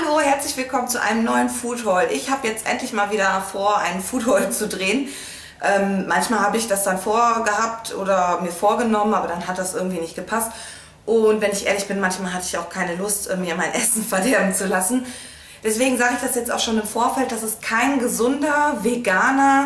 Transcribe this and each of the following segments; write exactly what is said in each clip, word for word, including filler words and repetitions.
Hallo, herzlich willkommen zu einem neuen Food Haul. Ich habe jetzt endlich mal wieder vor, einen Food Haul zu drehen. Ähm, manchmal habe ich das dann vorgehabt oder mir vorgenommen, aber dann hat das irgendwie nicht gepasst. Und wenn ich ehrlich bin, manchmal hatte ich auch keine Lust, mir mein Essen verderben zu lassen. Deswegen sage ich das jetzt auch schon im Vorfeld, das ist kein gesunder, veganer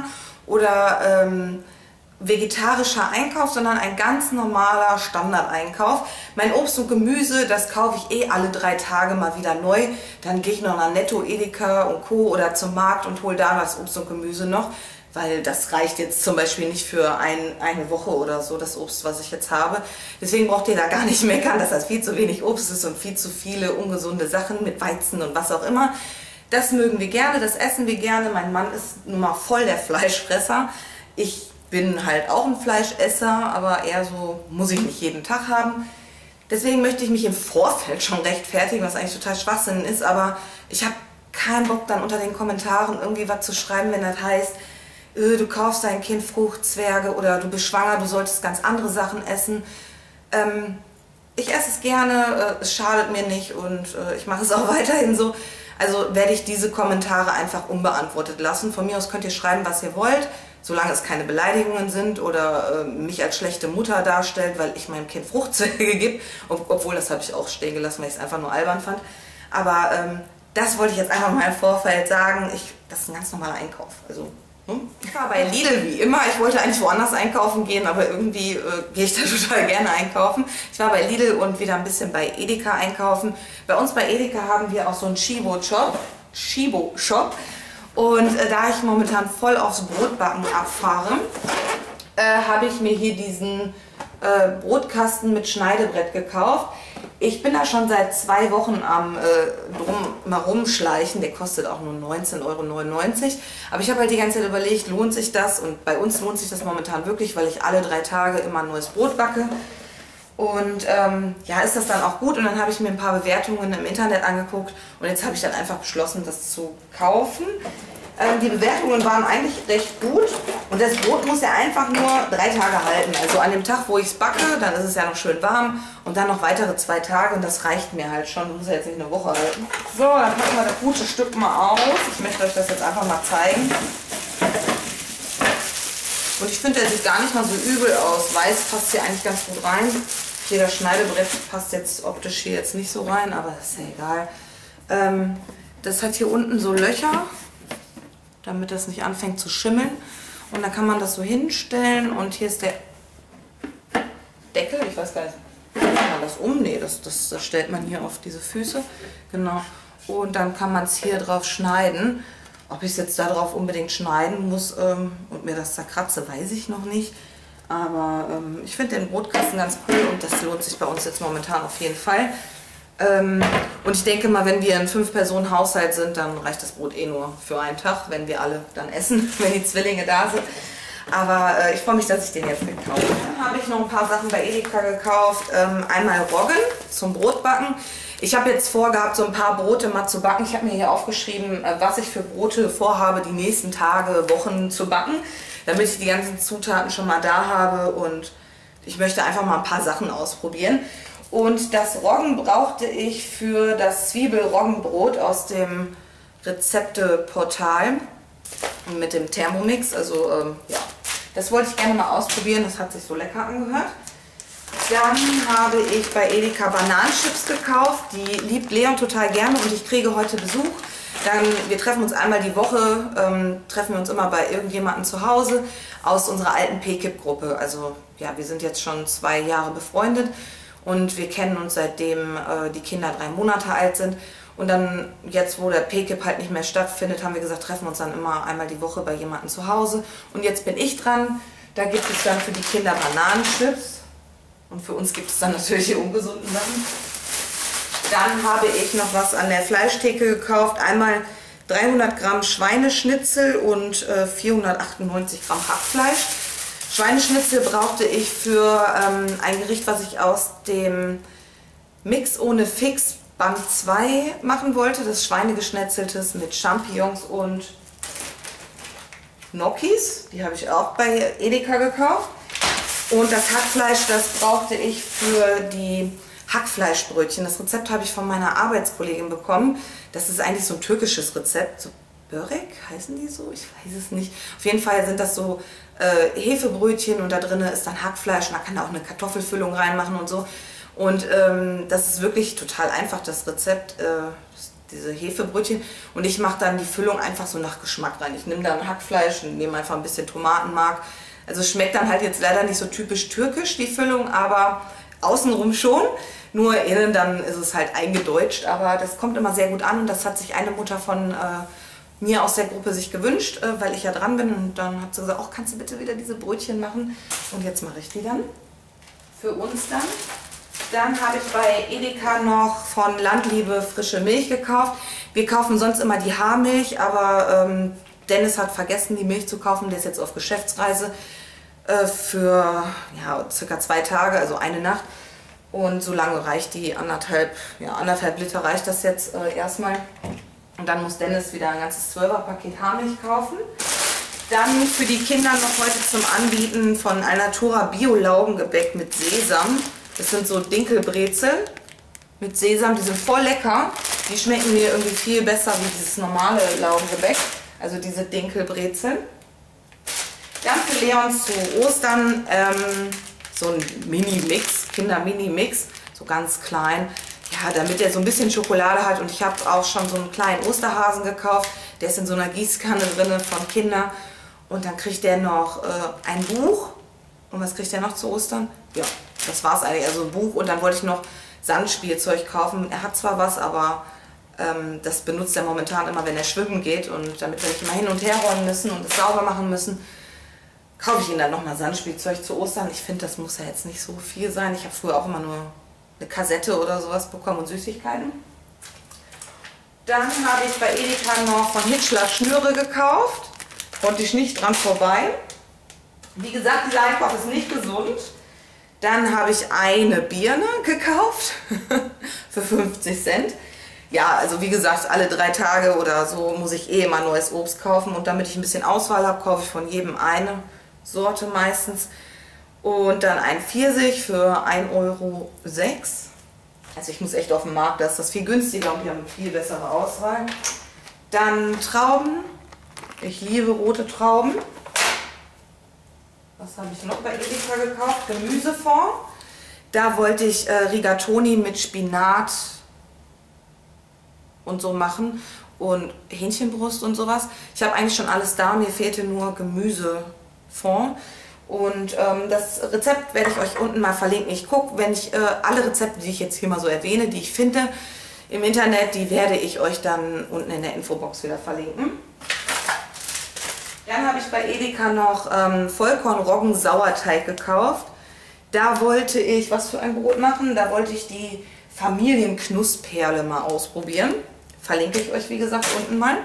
oder ähm, vegetarischer Einkauf, sondern ein ganz normaler Standardeinkauf. Mein Obst und Gemüse, das kaufe ich eh alle drei Tage mal wieder neu. Dann gehe ich noch nach Netto, Edeka und Co. oder zum Markt und hole da das Obst und Gemüse noch, weil das reicht jetzt zum Beispiel nicht für ein, eine Woche oder so, das Obst, was ich jetzt habe. Deswegen braucht ihr da gar nicht meckern, dass das viel zu wenig Obst ist und viel zu viele ungesunde Sachen mit Weizen und was auch immer. Das mögen wir gerne, das essen wir gerne. Mein Mann ist nun mal voll der Fleischfresser. Ich bin halt auch ein Fleischesser, aber eher so, muss ich nicht jeden Tag haben. Deswegen möchte ich mich im Vorfeld schon rechtfertigen, was eigentlich total Schwachsinn ist, aber ich habe keinen Bock dann unter den Kommentaren irgendwie was zu schreiben, wenn das heißt, du kaufst dein Kind Fruchtzwerge oder du bist schwanger, du solltest ganz andere Sachen essen. Ähm, ich esse es gerne, äh, es schadet mir nicht und äh, ich mache es auch weiterhin so. Also werde ich diese Kommentare einfach unbeantwortet lassen. Von mir aus könnt ihr schreiben, was ihr wollt, solange es keine Beleidigungen sind oder äh, mich als schlechte Mutter darstellt, weil ich meinem Kind Fruchtzwerge gebe. Ob, obwohl, das habe ich auch stehen gelassen, weil ich es einfach nur albern fand. Aber ähm, das wollte ich jetzt einfach mal im Vorfeld sagen. Ich, das ist ein ganz normaler Einkauf. Also, hm? Ich war bei Lidl wie immer. Ich wollte eigentlich woanders einkaufen gehen, aber irgendwie äh, gehe ich da total gerne einkaufen. Ich war bei Lidl und wieder ein bisschen bei Edeka einkaufen. Bei uns bei Edeka haben wir auch so einen Chibo-Shop. Chibo-Shop. Und äh, da ich momentan voll aufs Brotbacken abfahre, äh, habe ich mir hier diesen äh, Brotkasten mit Schneidebrett gekauft. Ich bin da schon seit zwei Wochen am äh, drum herumschleichen. Der kostet auch nur neunzehn Euro neunundneunzig. Aber ich habe halt die ganze Zeit überlegt, lohnt sich das? Und bei uns lohnt sich das momentan wirklich, weil ich alle drei Tage immer ein neues Brot backe. Und ähm, ja, ist das dann auch gut. Und dann habe ich mir ein paar Bewertungen im Internet angeguckt. Und jetzt habe ich dann einfach beschlossen, das zu kaufen. Ähm, die Bewertungen waren eigentlich recht gut. Und das Brot muss ja einfach nur drei Tage halten. Also an dem Tag, wo ich es backe, dann ist es ja noch schön warm. Und dann noch weitere zwei Tage. Und das reicht mir halt schon. Das muss ja jetzt nicht eine Woche halten. So, dann packen wir das gute Stück mal aus. Ich möchte euch das jetzt einfach mal zeigen. Und ich finde, der sieht gar nicht mal so übel aus. Weiß passt hier eigentlich ganz gut rein. Hier das Schneidebrett passt jetzt optisch hier jetzt nicht so rein, aber das ist ja egal. Ähm, das hat hier unten so Löcher, damit das nicht anfängt zu schimmeln. Und dann kann man das so hinstellen und hier ist der Deckel. Ich weiß gar nicht, kann man das um? Nee, das, das, das stellt man hier auf diese Füße. Genau. Und dann kann man es hier drauf schneiden. Ob ich es jetzt darauf unbedingt schneiden muss ähm, und mir das zerkratze, weiß ich noch nicht. Aber ähm, ich finde den Brotkasten ganz cool und das lohnt sich bei uns jetzt momentan auf jeden Fall. Ähm, und ich denke mal, wenn wir ein fünf-Personen-Haushalt sind, dann reicht das Brot eh nur für einen Tag, wenn wir alle dann essen, wenn die Zwillinge da sind. Aber äh, ich freue mich, dass ich den jetzt gekauft habe. Dann habe ich noch ein paar Sachen bei Edeka gekauft. Ähm, einmal Roggen zum Brotbacken. Ich habe jetzt vorgehabt, so ein paar Brote mal zu backen. Ich habe mir hier aufgeschrieben, was ich für Brote vorhabe, die nächsten Tage, Wochen zu backen, damit ich die ganzen Zutaten schon mal da habe und ich möchte einfach mal ein paar Sachen ausprobieren. Und das Roggen brauchte ich für das Zwiebel-Roggenbrot aus dem Rezepteportal mit dem Thermomix. Also ähm, ja, das wollte ich gerne mal ausprobieren, das hat sich so lecker angehört. Dann habe ich bei Edeka Bananenchips gekauft, die liebt Leon total gerne und ich kriege heute Besuch. Dann, wir treffen uns einmal die Woche, ähm, treffen wir uns immer bei irgendjemandem zu Hause aus unserer alten P K I P-Gruppe. Also ja, wir sind jetzt schon zwei Jahre befreundet und wir kennen uns seitdem äh, die Kinder drei Monate alt sind. Und dann jetzt, wo der P K I P halt nicht mehr stattfindet, haben wir gesagt, treffen wir uns dann immer einmal die Woche bei jemandem zu Hause. Und jetzt bin ich dran, da gibt es dann für die Kinder Bananenchips. Und für uns gibt es dann natürlich die ungesunden Sachen. Dann habe ich noch was an der Fleischtheke gekauft. Einmal dreihundert Gramm Schweineschnitzel und äh, vierhundertachtundneunzig Gramm Hackfleisch. Schweineschnitzel brauchte ich für ähm, ein Gericht, was ich aus dem Mix ohne Fix Band zwei machen wollte. Das Schweinegeschnetzeltes mit Champignons und Gnocchis. Die habe ich auch bei Edeka gekauft. Und das Hackfleisch, das brauchte ich für die Hackfleischbrötchen. Das Rezept habe ich von meiner Arbeitskollegin bekommen. Das ist eigentlich so ein türkisches Rezept. So Börek heißen die so? Ich weiß es nicht. Auf jeden Fall sind das so äh, Hefebrötchen und da drin ist dann Hackfleisch und da kann da auch eine Kartoffelfüllung reinmachen und so. Und ähm, das ist wirklich total einfach, das Rezept, äh, diese Hefebrötchen. Und ich mache dann die Füllung einfach so nach Geschmack rein. Ich nehme dann Hackfleisch und nehme einfach ein bisschen Tomatenmark. Also es schmeckt dann halt jetzt leider nicht so typisch türkisch, die Füllung, aber außenrum schon. Nur innen dann ist es halt eingedeutscht, aber das kommt immer sehr gut an und das hat sich eine Mutter von äh, mir aus der Gruppe sich gewünscht, äh, weil ich ja dran bin und dann hat sie gesagt, auch kannst du bitte wieder diese Brötchen machen und jetzt mache ich die dann für uns dann. Dann habe ich bei Edeka noch von Landliebe frische Milch gekauft. Wir kaufen sonst immer die Haarmilch, aber ähm, Dennis hat vergessen die Milch zu kaufen, der ist jetzt auf Geschäftsreise äh, für ja, circa zwei Tage, also eine Nacht. Und so lange reicht die anderthalb, ja, anderthalb Liter reicht das jetzt äh, erstmal. Und dann muss Dennis wieder ein ganzes Zwölfer-Paket Haarmilch kaufen. Dann für die Kinder noch heute zum Anbieten von Alnatura Bio-Laugengebäck mit Sesam. Das sind so Dinkelbrezeln mit Sesam, die sind voll lecker. Die schmecken mir irgendwie viel besser wie dieses normale Laugengebäck, also diese Dinkelbrezeln. Dann für Leon zu Ostern ähm, so ein Mini-Mix, Kinder-Mini-Mix, so ganz klein. Ja, damit er so ein bisschen Schokolade hat. Und ich habe auch schon so einen kleinen Osterhasen gekauft. Der ist in so einer Gießkanne drin von Kindern. Und dann kriegt der noch äh, ein Buch. Und was kriegt der noch zu Ostern? Ja, das war es eigentlich. Also ein Buch. Und dann wollte ich noch Sandspielzeug kaufen. Er hat zwar was, aber ähm, das benutzt er momentan immer, wenn er schwimmen geht. Und damit wir nicht immer hin und her räumen müssen und es sauber machen müssen, kaufe ich ihm dann nochmal Sandspielzeug zu Ostern. Ich finde, das muss ja jetzt nicht so viel sein. Ich habe früher auch immer nur eine Kassette oder sowas bekommen und Süßigkeiten. Dann habe ich bei Edeka noch von Hitchler Schnüre gekauft. Konnte ich nicht dran vorbei. Wie gesagt, dieser Einkauf ist nicht gesund. Dann habe ich eine Birne gekauft für fünfzig Cent. Ja, also wie gesagt, alle drei Tage oder so muss ich eh immer neues Obst kaufen. Und damit ich ein bisschen Auswahl habe, kaufe ich von jedem eine Sorte meistens. Und dann ein Pfirsich für ein Euro sechs. Also ich muss echt auf den Markt, da ist das viel günstiger und wir haben eine viel bessere Auswahl. Dann Trauben. Ich liebe rote Trauben. Was habe ich noch bei Edeka gekauft? Gemüsefond. Da wollte ich äh, Rigatoni mit Spinat und so machen und Hähnchenbrust und sowas. Ich habe eigentlich schon alles da, mir fehlte nur Gemüsefond. Und ähm, das Rezept werde ich euch unten mal verlinken. Ich gucke, wenn ich äh, alle Rezepte, die ich jetzt hier mal so erwähne, die ich finde im Internet, die werde ich euch dann unten in der Infobox wieder verlinken. Dann habe ich bei Edeka noch ähm, Vollkorn-Roggen-Sauerteig gekauft. Da wollte ich, was für ein Brot machen? Da wollte ich die Familienknussperle mal ausprobieren. Verlinke ich euch, wie gesagt, unten mal.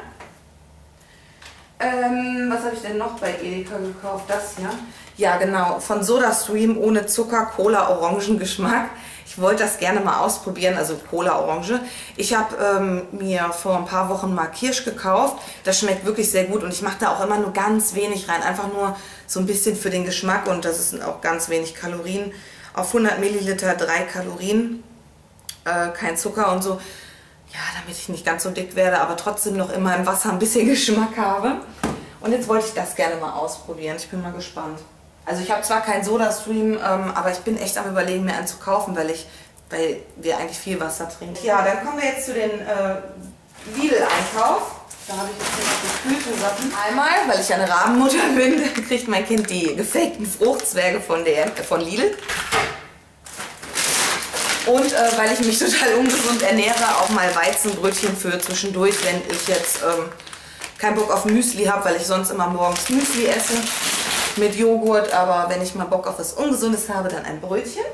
Ähm, was habe ich denn noch bei Edeka gekauft? Das hier. Ja, genau. Von SodaStream ohne Zucker, Cola, Orangengeschmack. Ich wollte das gerne mal ausprobieren, also Cola, Orange. Ich habe ähm, mir vor ein paar Wochen mal Kirsch gekauft. Das schmeckt wirklich sehr gut und ich mache da auch immer nur ganz wenig rein. Einfach nur so ein bisschen für den Geschmack und das sind auch ganz wenig Kalorien. Auf hundert Milliliter drei Kalorien, äh, kein Zucker und so. Ja, damit ich nicht ganz so dick werde, aber trotzdem noch immer im Wasser ein bisschen Geschmack habe. Und jetzt wollte ich das gerne mal ausprobieren. Ich bin mal gespannt. Also ich habe zwar keinen SodaStream, ähm, aber ich bin echt am Überlegen, mir einen zu kaufen, weil, ich, weil wir eigentlich viel Wasser trinken. Ja, dann kommen wir jetzt zu den äh, Lidl-Einkauf. Da habe ich jetzt hier noch gekühlte Sachen. Einmal, weil ich eine Rabenmutter bin, kriegt mein Kind die gefakten Fruchtzwerge von, der, äh, von Lidl. Und äh, weil ich mich total ungesund ernähre, auch mal Weizenbrötchen für zwischendurch, wenn ich jetzt ähm, keinen Bock auf Müsli habe, weil ich sonst immer morgens Müsli esse mit Joghurt. Aber wenn ich mal Bock auf was Ungesundes habe, dann ein Brötchen.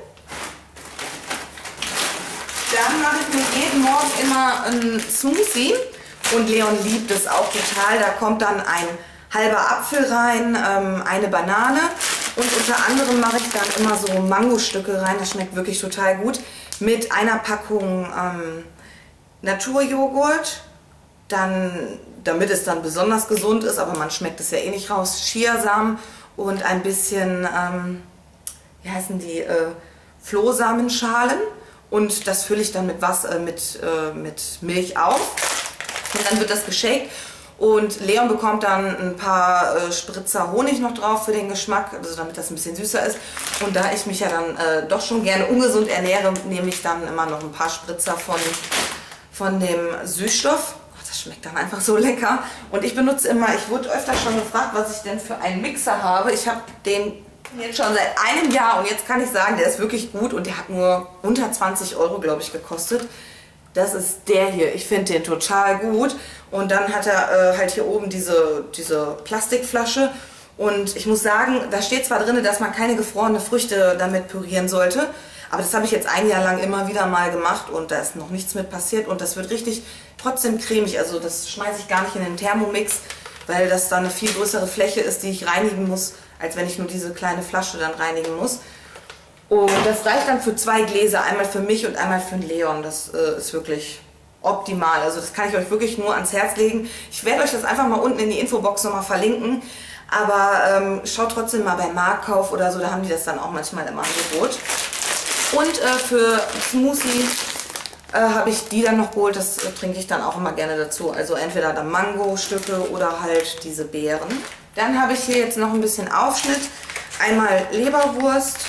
Dann mache ich mir jeden Morgen immer einen Smoothie und Leon liebt es auch total. Da kommt dann ein halber Apfel rein, ähm, eine Banane. Und unter anderem mache ich dann immer so Mangostücke rein, das schmeckt wirklich total gut. Mit einer Packung ähm, Naturjoghurt, dann, damit es dann besonders gesund ist, aber man schmeckt es ja eh nicht raus, Chiasamen und ein bisschen, ähm, wie heißen die, äh, Flohsamenschalen. und das fülle ich dann mit Wasser, mit, äh, mit Milch auf und dann wird das geshakt. Und Leon bekommt dann ein paar äh, Spritzer Honig noch drauf für den Geschmack, also damit das ein bisschen süßer ist. Und da ich mich ja dann äh, doch schon gerne ungesund ernähre, nehme ich dann immer noch ein paar Spritzer von, von dem Süßstoff. Oh, das schmeckt dann einfach so lecker. Und ich benutze immer, ich wurde öfter schon gefragt, was ich denn für einen Mixer habe. Ich habe den jetzt schon seit einem Jahr und jetzt kann ich sagen, der ist wirklich gut und der hat nur unter zwanzig Euro, glaube ich, gekostet. Das ist der hier. Ich finde den total gut. Und dann hat er äh, halt hier oben diese, diese Plastikflasche. Und ich muss sagen, da steht zwar drin, dass man keine gefrorene Früchte damit pürieren sollte. Aber das habe ich jetzt ein Jahr lang immer wieder mal gemacht und da ist noch nichts mit passiert. Und das wird richtig trotzdem cremig. Also das schmeiße ich gar nicht in den Thermomix, weil das dann eine viel größere Fläche ist, die ich reinigen muss, als wenn ich nur diese kleine Flasche dann reinigen muss. Und das reicht dann für zwei Gläser, einmal für mich und einmal für den Leon. Das äh, ist wirklich optimal. Also das kann ich euch wirklich nur ans Herz legen. Ich werde euch das einfach mal unten in die Infobox nochmal verlinken. Aber ähm, schaut trotzdem mal bei Marktkauf oder so, da haben die das dann auch manchmal im Angebot. Und äh, für Smoothie äh, habe ich die dann noch geholt. Das äh, trinke ich dann auch immer gerne dazu. Also entweder dann Mango-Stücke oder halt diese Beeren. Dann habe ich hier jetzt noch ein bisschen Aufschnitt. Einmal Leberwurst.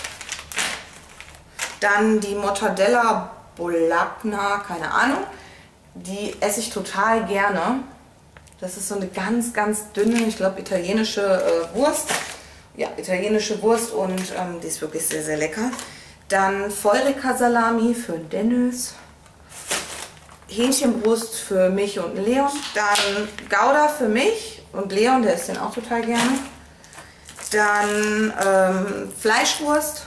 Dann die Mortadella Bologna, keine Ahnung. Die esse ich total gerne. Das ist so eine ganz, ganz dünne, ich glaube italienische äh, Wurst. Ja, italienische Wurst und ähm, die ist wirklich sehr, sehr lecker. Dann Vollrika-Salami für Dennis. Hähnchenbrust für mich und Leon. Dann Gouda für mich und Leon, der isst den auch total gerne. Dann ähm, Fleischwurst.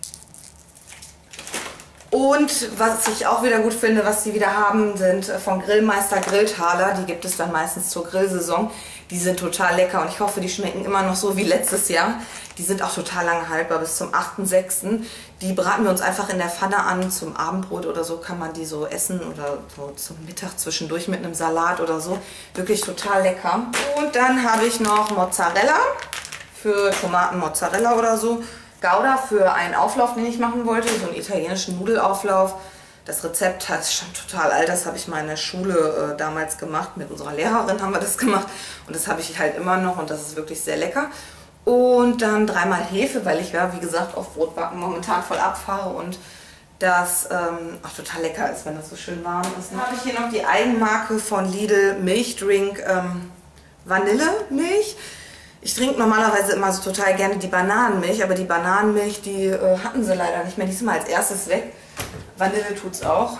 Und was ich auch wieder gut finde, was sie wieder haben, sind von Grillmeister Grilltaler. Die gibt es dann meistens zur Grillsaison. Die sind total lecker und ich hoffe, die schmecken immer noch so wie letztes Jahr. Die sind auch total lange haltbar bis zum achten sechsten Die braten wir uns einfach in der Pfanne an zum Abendbrot oder so kann man die so essen oder so zum Mittag zwischendurch mit einem Salat oder so. Wirklich total lecker. Und dann habe ich noch Mozzarella für Tomaten-Mozzarella oder so. Gouda für einen Auflauf, den ich machen wollte, so einen italienischen Nudelauflauf. Das Rezept ist schon total alt, das habe ich mal in der Schule äh, damals gemacht. Mit unserer Lehrerin haben wir das gemacht und das habe ich halt immer noch und das ist wirklich sehr lecker. Und dann dreimal Hefe, weil ich ja, wie gesagt, auf Brotbacken momentan voll abfahre und das ähm, auch total lecker ist, wenn das so schön warm ist. Dann habe ich hier noch die Eigenmarke von Lidl Milchdrink ähm, Vanillemilch. Ich trinke normalerweise immer so total gerne die Bananenmilch, aber die Bananenmilch, die äh, hatten sie leider nicht mehr. Die ist mal als erstes weg. Vanille tut es auch.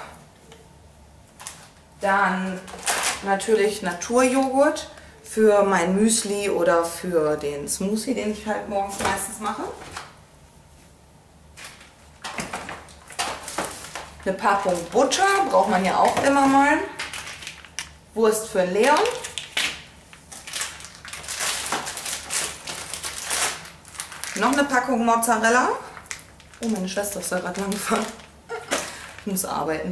Dann natürlich Naturjoghurt für mein Müsli oder für den Smoothie, den ich halt morgens meistens mache. Eine Packung Butter braucht man ja auch immer mal. Wurst für Leon. Noch eine Packung Mozzarella. Oh, meine Schwester ist da gerade lang gefahren. Ich muss arbeiten.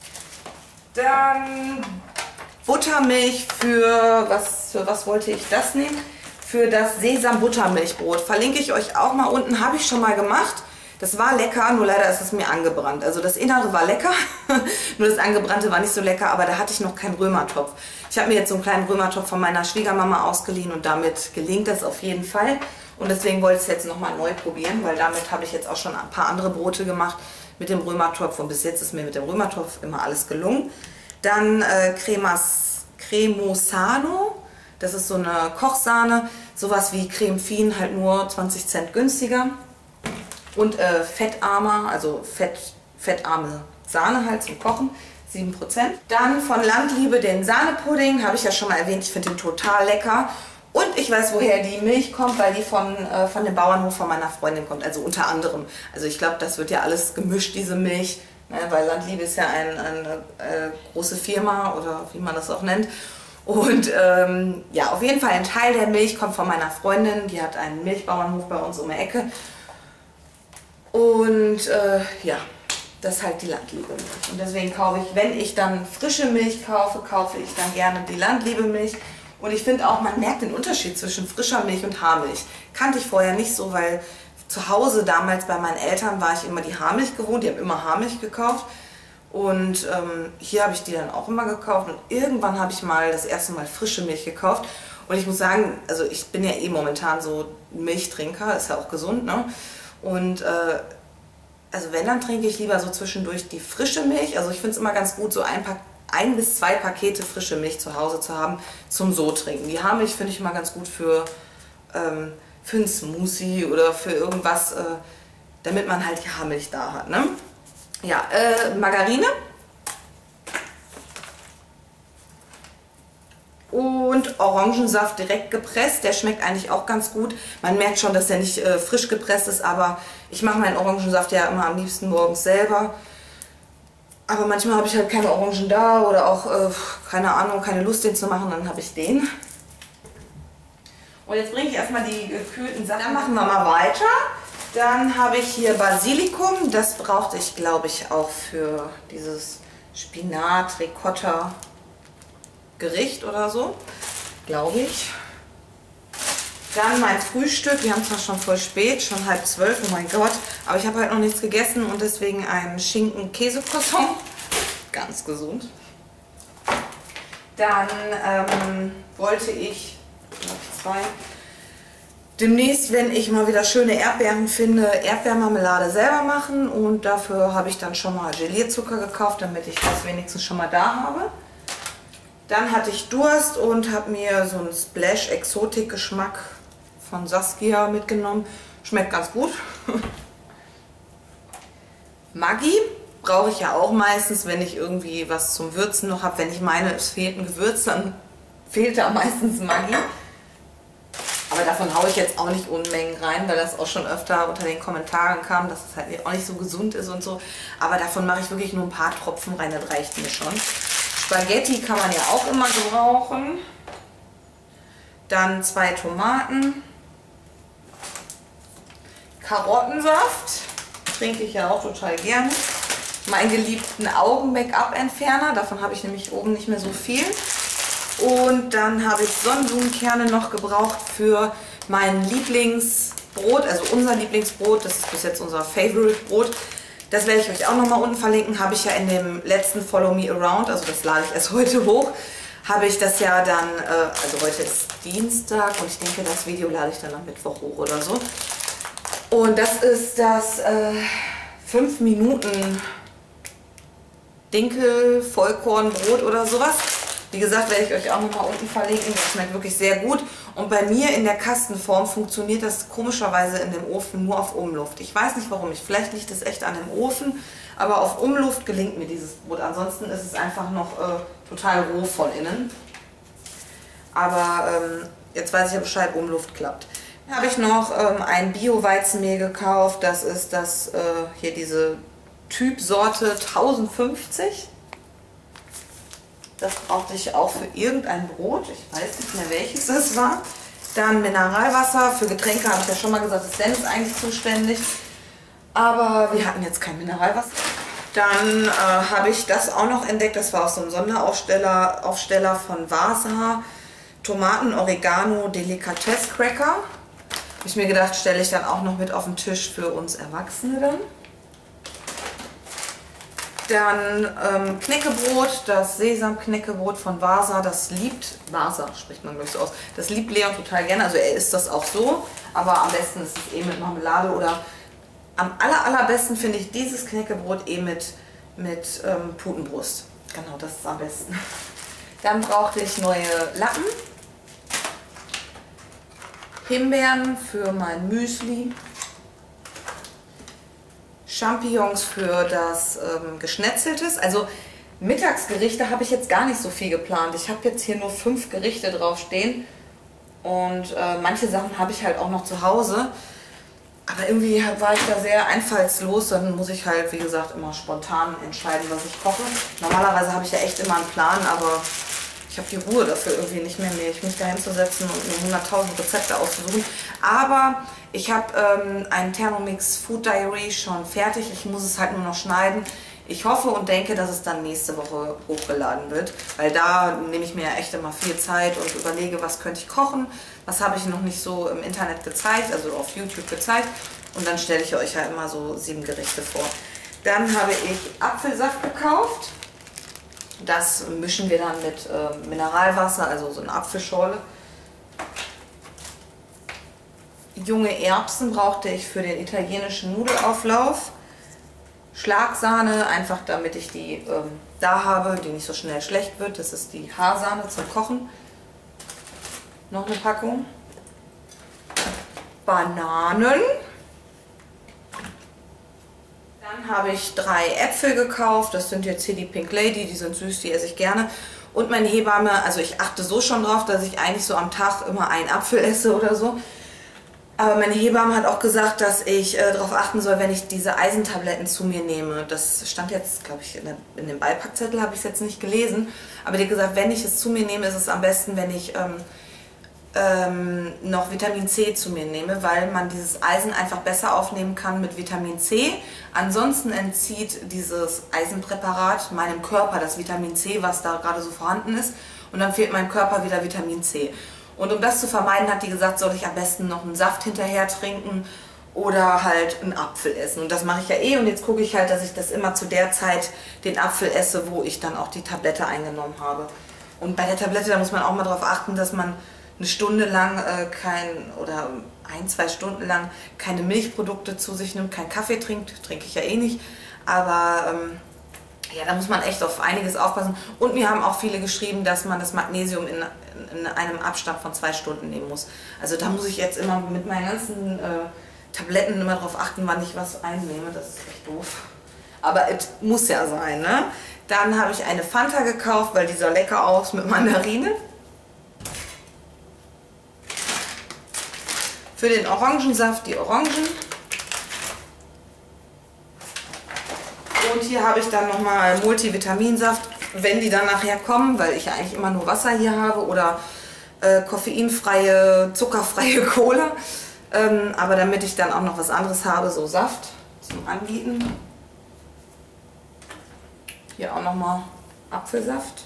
Dann Buttermilch für, was, für was wollte ich das nehmen? Für das Sesam-Buttermilchbrot. Verlinke ich euch auch mal unten. Habe ich schon mal gemacht. Das war lecker, nur leider ist es mir angebrannt. Also das Innere war lecker, nur das Angebrannte war nicht so lecker, aber da hatte ich noch keinen Römertopf. Ich habe mir jetzt so einen kleinen Römertopf von meiner Schwiegermama ausgeliehen und damit gelingt das auf jeden Fall. Und deswegen wollte ich es jetzt nochmal neu probieren, weil damit habe ich jetzt auch schon ein paar andere Brote gemacht mit dem Römertopf. Und bis jetzt ist mir mit dem Römertopf immer alles gelungen. Dann äh, Cremas, Cremosano, das ist so eine Kochsahne. Sowas wie Creme Fien, halt nur zwanzig Cent günstiger. Und äh, fettarmer, also fett, fettarme Sahne halt zum Kochen, sieben Prozent. Dann von Landliebe den Sahnepudding, habe ich ja schon mal erwähnt, ich finde den total lecker. Und ich weiß, woher die Milch kommt, weil die von, äh, von dem Bauernhof von meiner Freundin kommt, also unter anderem. Also ich glaube, das wird ja alles gemischt, diese Milch, ne, weil Landliebe ist ja ein, eine äh, große Firma oder wie man das auch nennt. Und ähm, ja, auf jeden Fall ein Teil der Milch kommt von meiner Freundin, die hat einen Milchbauernhof bei uns um die Ecke. Und äh, ja, das ist halt die Landliebe-Milch. Und deswegen kaufe ich, wenn ich dann frische Milch kaufe, kaufe ich dann gerne die Landliebe-Milch. Und ich finde auch, man merkt den Unterschied zwischen frischer Milch und Haarmilch. Kannte ich vorher nicht so, weil zu Hause damals bei meinen Eltern war ich immer die Haarmilch gewohnt, die haben immer Haarmilch gekauft. Und ähm, hier habe ich die dann auch immer gekauft und irgendwann habe ich mal das erste Mal frische Milch gekauft. Und ich muss sagen, also ich bin ja eh momentan so Milchtrinker, ist ja auch gesund, ne? Und äh, also wenn, dann trinke ich lieber so zwischendurch die frische Milch. Also ich finde es immer ganz gut, so ein, ein bis zwei Pakete frische Milch zu Hause zu haben zum so trinken. Die Haarmilch finde ich immer ganz gut für, ähm, für einen Smoothie oder für irgendwas, äh, damit man halt die Haarmilch da hat, ne? Ja, äh, Margarine und Orangensaft direkt gepresst. Der schmeckt eigentlich auch ganz gut. Man merkt schon, dass der nicht äh, frisch gepresst ist, aber ich mache meinen Orangensaft ja immer am liebsten morgens selber. Aber manchmal habe ich halt keine Orangen da oder auch, äh, keine Ahnung, keine Lust, den zu machen, dann habe ich den. Und jetzt bringe ich erstmal die gekühlten Sachen. Dann machen wir mal weiter. Dann habe ich hier Basilikum, das brauchte ich, glaube ich, auch für dieses Spinat-Ricotta-Gericht oder so, glaube ich. Dann mein Frühstück, wir haben zwar schon voll spät, schon halb zwölf, oh mein Gott, aber ich habe halt noch nichts gegessen und deswegen einen Schinken-Käse-Croissant, ganz gesund. Dann ähm, wollte ich, glaube ich, zwei... demnächst, wenn ich mal wieder schöne Erdbeeren finde, Erdbeermarmelade selber machen und dafür habe ich dann schon mal Gelierzucker gekauft, damit ich das wenigstens schon mal da habe. Dann hatte ich Durst und habe mir so einen Splash Exotik Geschmack von Saskia mitgenommen. Schmeckt ganz gut. Maggi brauche ich ja auch meistens, wenn ich irgendwie was zum Würzen noch habe. Wenn ich meine, es fehlt ein Gewürz, dann fehlt da meistens Maggi. Aber davon haue ich jetzt auch nicht Unmengen rein, weil das auch schon öfter unter den Kommentaren kam, dass es halt auch nicht so gesund ist und so. Aber davon mache ich wirklich nur ein paar Tropfen rein, das reicht mir schon. Spaghetti kann man ja auch immer gebrauchen. Dann zwei Tomaten. Karottensaft. Trinke ich ja auch total gerne. Meinen geliebten Augen-Make-up-Entferner. Davon habe ich nämlich oben nicht mehr so viel. Und dann habe ich Sonnenblumenkerne noch gebraucht für mein Lieblingsbrot, also unser Lieblingsbrot, das ist bis jetzt unser Favorite Brot. Das werde ich euch auch nochmal unten verlinken, habe ich ja in dem letzten Follow Me Around, also das lade ich erst heute hoch, habe ich das ja dann, äh, also heute ist Dienstag und ich denke, das Video lade ich dann am Mittwoch hoch oder so. Und das ist das äh, fünf Minuten Dinkel Vollkornbrot oder sowas. Wie gesagt, werde ich euch auch nochmal unten verlinken. Das schmeckt wirklich sehr gut. Und bei mir in der Kastenform funktioniert das komischerweise in dem Ofen nur auf Umluft. Ich weiß nicht warum. Ich, vielleicht liegt es echt an dem Ofen. Aber auf Umluft gelingt mir dieses Brot. Ansonsten ist es einfach noch äh, total roh von innen. Aber ähm, jetzt weiß ich ja Bescheid, Umluft klappt. Dann habe ich noch ähm, ein Bio-Weizenmehl gekauft. Das ist das äh, hier diese Typsorte tausendfünfzig. Das brauchte ich auch für irgendein Brot. Ich weiß nicht mehr, welches das war. Dann Mineralwasser. Für Getränke habe ich ja schon mal gesagt, ist Dennis eigentlich zuständig. Aber wir hatten jetzt kein Mineralwasser. Dann äh, habe ich das auch noch entdeckt. Das war auch so ein Sonderaufsteller Aufsteller von Vasa. Tomaten, Oregano, Delikatesse Cracker. Habe ich mir gedacht, stelle ich dann auch noch mit auf den Tisch für uns Erwachsene dann. Dann ähm, Knäckebrot, das Sesam-Knäckebrot von Vasa, das liebt, Vasa spricht man glaube ich so aus, das liebt Leon total gerne, also er isst das auch so, aber am besten ist es eh mit Marmelade oder am aller allerbesten finde ich dieses Knäckebrot eh mit, mit ähm, Putenbrust. Genau, das ist am besten. Dann brauchte ich neue Lappen, Himbeeren für mein Müsli, Champignons für das ähm, Geschnetzeltes. Also Mittagsgerichte habe ich jetzt gar nicht so viel geplant. Ich habe jetzt hier nur fünf Gerichte draufstehen und äh, manche Sachen habe ich halt auch noch zu Hause. Aber irgendwie war ich da sehr einfallslos. Dann muss ich halt, wie gesagt, immer spontan entscheiden, was ich koche. Normalerweise habe ich ja echt immer einen Plan, aber ich habe die Ruhe dafür irgendwie nicht mehr, mich da hinzusetzen und mir hunderttausend Rezepte auszusuchen. Aber ich habe ähm, einen Thermomix Food Diary schon fertig. Ich muss es halt nur noch schneiden Ich hoffe und denke, dass es dann nächste Woche hochgeladen wird, weil da nehme ich mir ja echt immer viel Zeit und überlege, was könnte ich kochen, was habe ich noch nicht so im Internet gezeigt, also auf YouTube gezeigt, und dann stelle ich euch ja immer so sieben Gerichte vor. Dann habe ich Apfelsaft gekauft. Das mischen wir dann mit äh, Mineralwasser, also so eine Apfelschorle. Junge Erbsen brauchte ich für den italienischen Nudelauflauf. Schlagsahne, einfach damit ich die ähm, da habe, die nicht so schnell schlecht wird. Das ist die Haarsahne zum Kochen. Noch eine Packung. Bananen. Dann habe ich drei Äpfel gekauft. Das sind jetzt hier die Pink Lady, die sind süß, die esse ich gerne. Und meine Hebamme, also ich achte so schon drauf, dass ich eigentlich so am Tag immer einen Apfel esse oder so. Aber meine Hebamme hat auch gesagt, dass ich äh, darauf achten soll, wenn ich diese Eisentabletten zu mir nehme. Das stand jetzt, glaube ich, in, der, in dem Beipackzettel, habe ich es jetzt nicht gelesen. Aber die hat gesagt, wenn ich es zu mir nehme, ist es am besten, wenn ich ähm, ähm, noch Vitamin C zu mir nehme, weil man dieses Eisen einfach besser aufnehmen kann mit Vitamin C. Ansonsten entzieht dieses Eisenpräparat meinem Körper das Vitamin C, was da gerade so vorhanden ist. Und dann fehlt meinem Körper wieder Vitamin C. Und um das zu vermeiden, hat die gesagt, soll ich am besten noch einen Saft hinterher trinken oder halt einen Apfel essen. Und das mache ich ja eh. Und jetzt gucke ich halt, dass ich das immer zu der Zeit den Apfel esse, wo ich dann auch die Tablette eingenommen habe. Und bei der Tablette, da muss man auch mal darauf achten, dass man eine Stunde lang äh, kein oder ein, zwei Stunden lang keine Milchprodukte zu sich nimmt, keinen Kaffee trinkt. Trinke ich ja eh nicht. Aber ähm, ja, da muss man echt auf einiges aufpassen. Und mir haben auch viele geschrieben, dass man das Magnesium in, in einem Abstand von zwei Stunden nehmen muss. Also da muss ich jetzt immer mit meinen ganzen äh, Tabletten immer darauf achten, wann ich was einnehme. Das ist echt doof. Aber es muss ja sein, ne? Dann habe ich eine Fanta gekauft, weil die sah lecker aus mit Mandarine. Für den Orangensaft die Orangen. Und hier habe ich dann nochmal Multivitaminsaft, wenn die dann nachher kommen, weil ich ja eigentlich immer nur Wasser hier habe oder äh, koffeinfreie, zuckerfreie Cola. Ähm, aber damit ich dann auch noch was anderes habe, so Saft zum Anbieten. Hier auch nochmal Apfelsaft.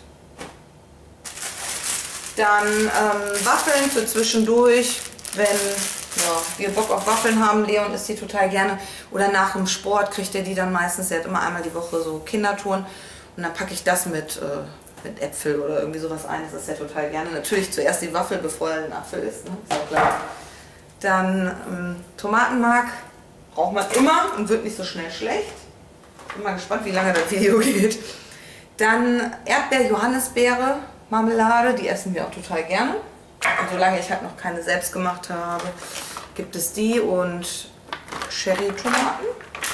Dann ähm, Waffeln für zwischendurch, wenn ja, wir Bock auf Waffeln haben. Leon isst die total gerne. Oder nach dem Sport kriegt er die dann meistens. Er hat immer einmal die Woche so Kindertouren. Und dann packe ich das mit, äh, mit Äpfel oder irgendwie sowas ein. Das ist er total gerne. Natürlich zuerst die Waffel, bevor er den Apfel isst. Ne? Ist ja klar. Dann ähm, Tomatenmark braucht man immer und wird nicht so schnell schlecht. Bin mal gespannt, wie lange das Video geht. Dann Erdbeer-Johannisbeere Marmelade. Die essen wir auch total gerne. Und solange ich halt noch keine selbstgemachte habe, gibt es die und Cherry-Tomaten.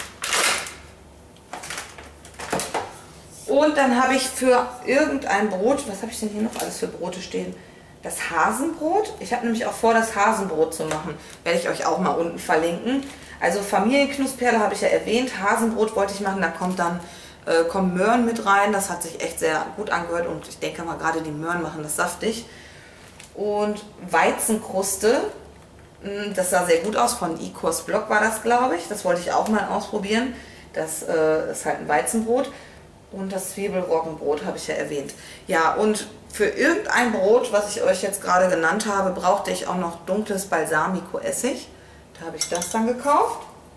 Und dann habe ich für irgendein Brot, was habe ich denn hier noch alles für Brote stehen? Das Hasenbrot. Ich habe nämlich auch vor, das Hasenbrot zu machen. Werde ich euch auch mal unten verlinken. Also Familienknussperle habe ich ja erwähnt. Hasenbrot wollte ich machen, da kommt dann äh, kommen Möhren mit rein. Das hat sich echt sehr gut angehört und ich denke mal, gerade die Möhren machen das saftig. Und Weizenkruste, das sah sehr gut aus, von Ikos Blog war das, glaube ich. Das wollte ich auch mal ausprobieren. Das äh, ist halt ein Weizenbrot. Und das Zwiebelroggenbrot habe ich ja erwähnt. Ja, und für irgendein Brot, was ich euch jetzt gerade genannt habe, brauchte ich auch noch dunkles Balsamico-Essig. Da habe ich das dann gekauft.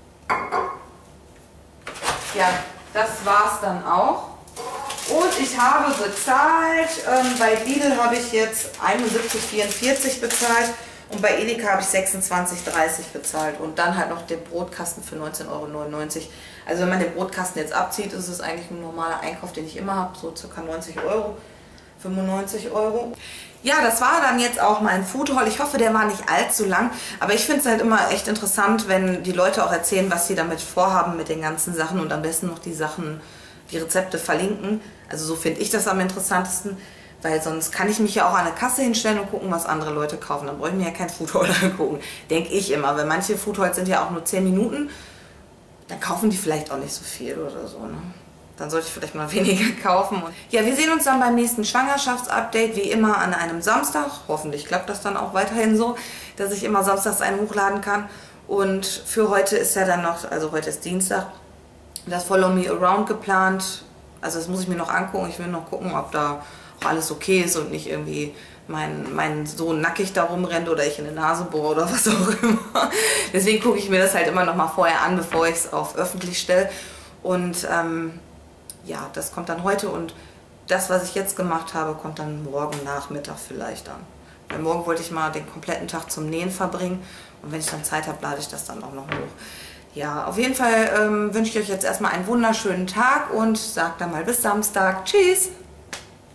Ja, das war es dann auch. Und ich habe bezahlt, ähm, bei Lidl habe ich jetzt einundsiebzig vierundvierzig bezahlt und bei Edeka habe ich sechsundzwanzig dreißig bezahlt und dann halt noch den Brotkasten für neunzehn Euro neunundneunzig. Also wenn man den Brotkasten jetzt abzieht, ist es eigentlich ein normaler Einkauf, den ich immer habe, so ca. neunzig Euro, fünfundneunzig Euro. Ja, das war dann jetzt auch mein Food Haul. Ich hoffe, der war nicht allzu lang, aber ich finde es halt immer echt interessant, wenn die Leute auch erzählen, was sie damit vorhaben mit den ganzen Sachen und am besten noch die Sachen, die Rezepte verlinken. Also so finde ich das am interessantesten, weil sonst kann ich mich ja auch an der Kasse hinstellen und gucken, was andere Leute kaufen. Dann brauche ich mir ja kein Food Haul angucken, denke ich immer. Weil manche Food Hauls sind ja auch nur zehn Minuten, dann kaufen die vielleicht auch nicht so viel oder so. Ne? Dann sollte ich vielleicht mal weniger kaufen. Ja, wir sehen uns dann beim nächsten Schwangerschaftsupdate, wie immer an einem Samstag. Hoffentlich klappt das dann auch weiterhin so, dass ich immer samstags einen hochladen kann. Und für heute ist ja dann noch, also heute ist Dienstag, das Follow Me Around geplant. Also das muss ich mir noch angucken. Ich will noch gucken, ob da auch alles okay ist und nicht irgendwie mein, mein Sohn nackig da rumrennt oder ich in die Nase bohre oder was auch immer. Deswegen gucke ich mir das halt immer noch mal vorher an, bevor ich es auf öffentlich stelle. Und ähm, ja, das kommt dann heute und das, was ich jetzt gemacht habe, kommt dann morgen Nachmittag vielleicht an. Weil morgen wollte ich mal den kompletten Tag zum Nähen verbringen und wenn ich dann Zeit habe, lade ich das dann auch noch hoch. Ja, auf jeden Fall ähm, wünsche ich euch jetzt erstmal einen wunderschönen Tag und sage dann mal bis Samstag. Tschüss!